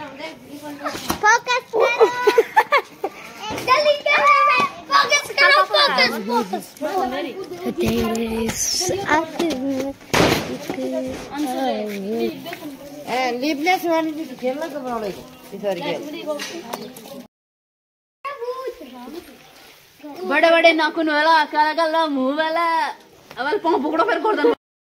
Focus करो जल्दी focus करो फोकस लीपलेस वाली तो खेलना कब बनाओ सॉरी बड़े बड़े नाखून वाला काला काला मुंह वाला अवल पाँव पकड़ो फिर कर दो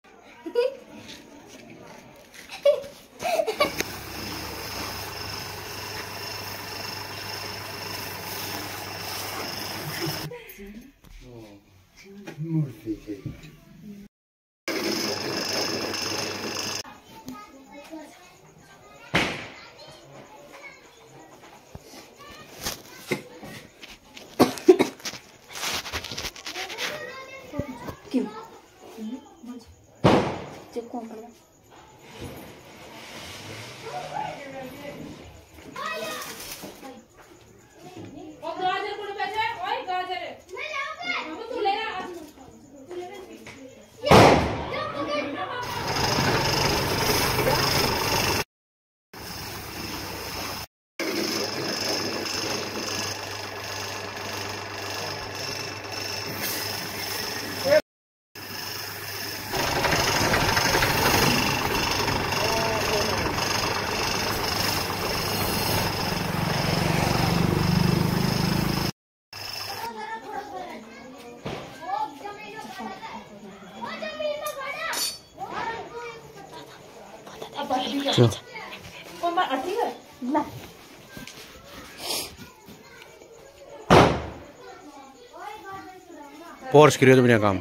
पोर्स करियो तुमने काम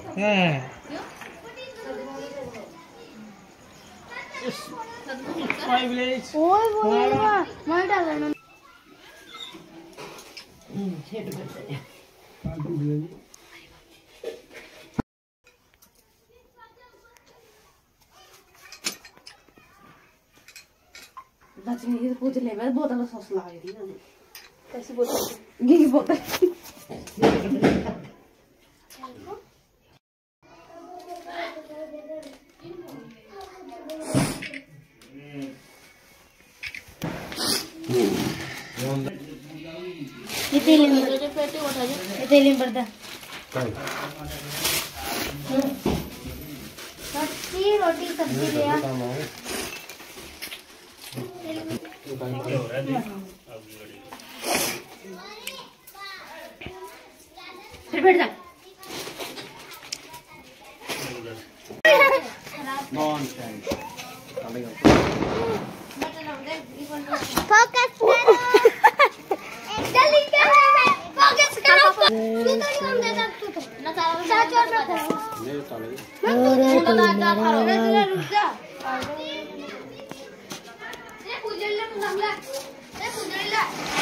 ये पूछ ले मैं बोतल सॉस ला रही हूं कैसी बोतल ये बोतल ये तेल में पड़ता सब्जी रोटी सब्जी लिया फिर बैठ जा फोकस करो जल्दी फोकस करो तू तो हम दे सकते तो ना साथ और मैं रुक जा रे पूजले मुंगला रे पूजले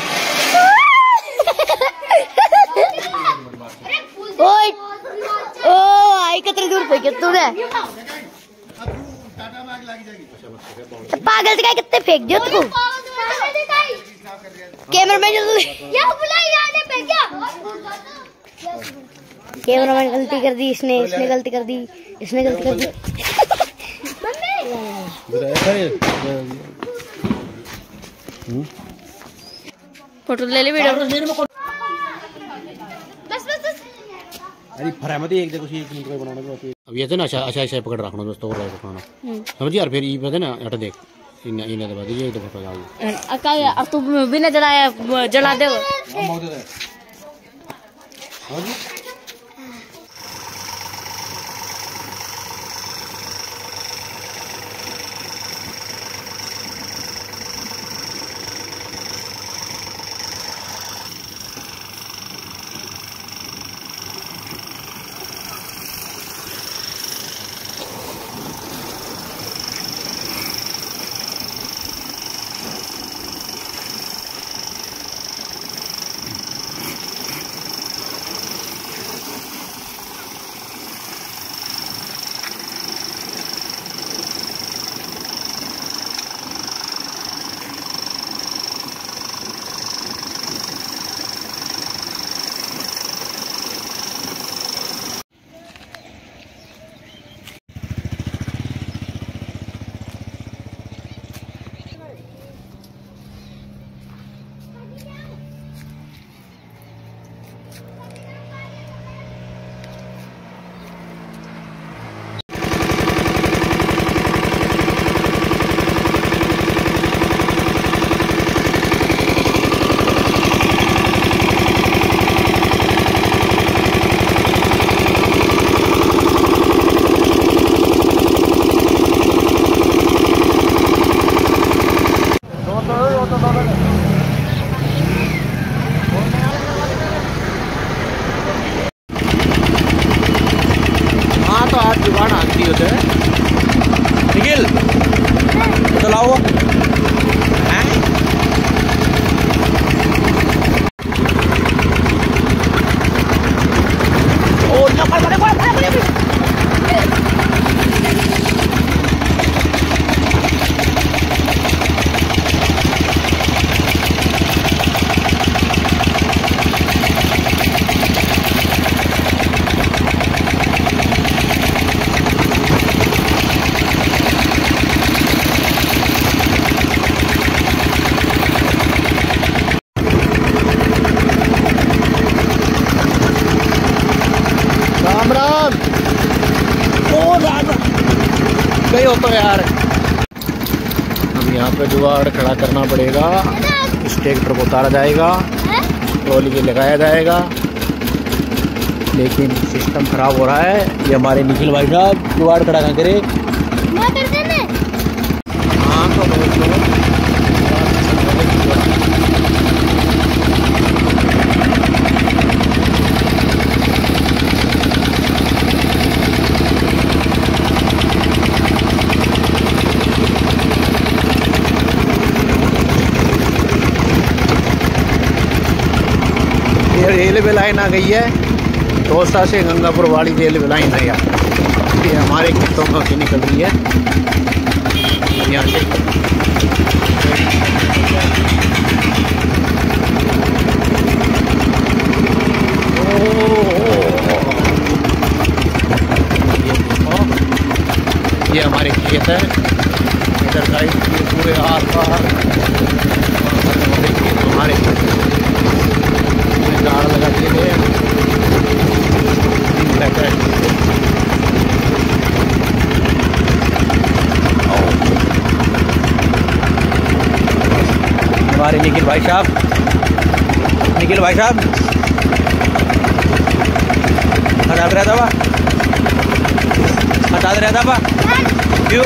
ओए ओ आई कितनी दूर पे तू रे पागल से कितने फेंक दियो तू कैमरामैन कैमरामैन गलती कर दी इसने गलती कर दी इसने गलती कर दी फोटो ले ले वीडियो अरे फरहमती एक देखो एक मिनट बनाने को अब ये ना अच्छा पकड़ रखना दोस्तों को खाना समझिए यार फिर ये पता ना हटा देख इन्हें दबा दीजिए तो फोटो जाओ अका अब तू बिना जलाया जला दे हाँ तो आज जुगाड़ आती होते हैं निखिल तो लाओ गई हो तो यार। अब यहाँ पे जुगाड़ खड़ा करना पड़ेगा। इस ट्रैक्टर को उतारा जाएगा, ट्रॉली के लगाया जाएगा, लेकिन सिस्टम खराब हो रहा है। ये हमारे निखिल भाई साहब जुगाड़ खड़ा ना करे। हाँ तो रेलवे लाइन आ गई है तोसा से गंगापुर वाली रेलवे लाइन है यार। ये हमारे खेतों में से निकल रही है यहाँ से। ये हमारे खेत है इधर साइड पूरे आस पास हमारे झाड़ लगा दिए गए हमारे निखिल भाई साहब हटा रहा था क्यों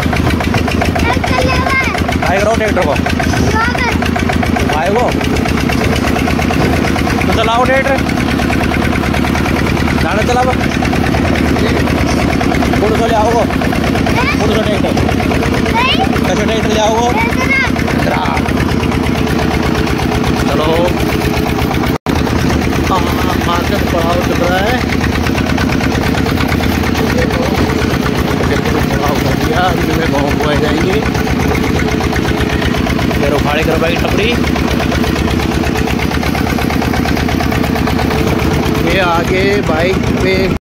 आए करो ट्रैक्टर को आए वो तो चलाओ ट्रैक्टर गाना चलाओ पुलिस ले आओ पुलिस ट्रैक्टर कैसे ट्रैक्टर ले आओ चलो मार्केट पड़ाव चल रहा है। पड़ाव कर दिया इनमें गाँव बुआए जाएंगे फिर उखाड़े कर पाएगी टपड़ी। ये आगे बाइक पे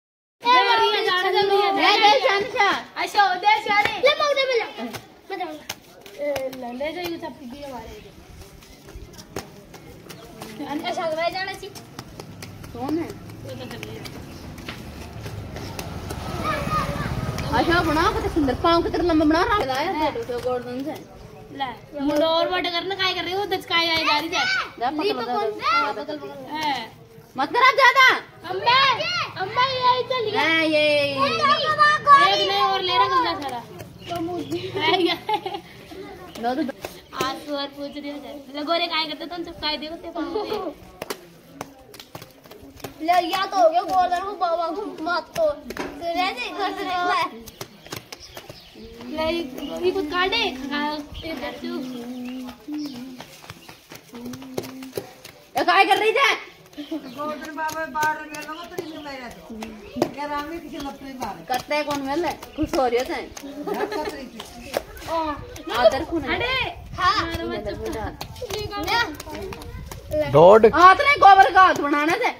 अच्छा बना के सुंदर पाँव की तरह लंबा बना रहा है गोल्डन से ले मुंडो और बट करना काय कर रही हो दच काय आई जा रही है मत कर ज्यादा अम्मा अम्मा ये आई चली है ये एक नहीं और ले रहा गंदा सारा नो तो आज सुअर पूछ रही है लगोरे काय करते तुम सब काय देखो ते ले या तो हो गया गोल्डन को बाबा को मत तो रह दे घर से निकला ले ये कुछ काटे ते दर्जू ये काय कर रही थी गोल्डन बाबा बाहर में लोग तो नहीं ले रहे क्या रामी की लपड़ी मार करते हैं कौन मिल है खुश हो रही है ओ आदर खून अरे हां रोड हाथ नहीं गोबर का हाथ बनाना थे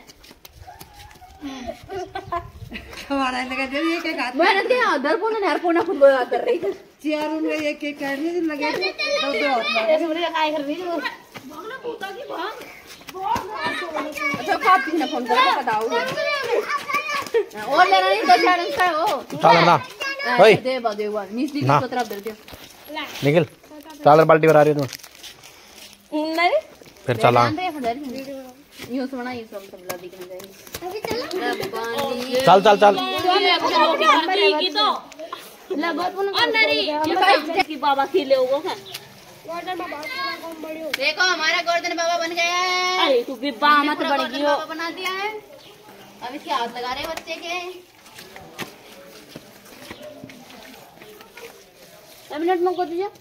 हमारा लगा जब एक एक हाथ मैंने क्या आदर खून नहर पूना खुद कर रही थी चार में एक एक करने दिन लगे दो हाथ ये सुमरी काय कर रही हो भागना पूता की भाग अच्छा काफी ना फोन करके बताओ और लेना नहीं तो चैलेंज का हो चल ना ओए दे बा मिस्त्री की तरफ दे दियो निखिल चालर बाल्टी भरा रही है तू नहीं फिर चला यूं सुना ये सब दिखने जाएंगे अभी चलो चल चल चल की तो लगत और नरी की बाबा खिले होगो का गोल्डन बाबा कौन बड़ी हो। देखो हमारा गोल्डन बाबा बन गया है। अरे तू भी मत बन गई हो। बाबा बना दिया है। अब इसके हाथ लगा रहे हैं बच्चे के। 1 मिनट में को दीजिए।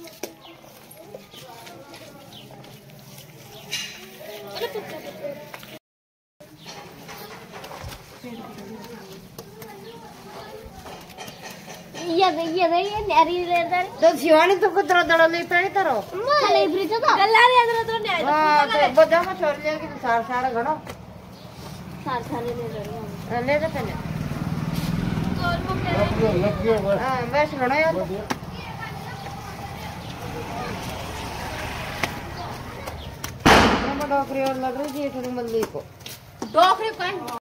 ये नैरी लेदर तो शिवानी तो कुतरा दड़ा ले पड़े तरो खाली ब्रिज तो गल्ला रे अदर तो नहीं हां तो बजा में छोड़ लिया कि सार सार घणो सार सारे ले दे पहले हां बस घणो यार मैं डॉक्टर और लग रही थी थोड़ी मल्ली को डॉक्टर कौन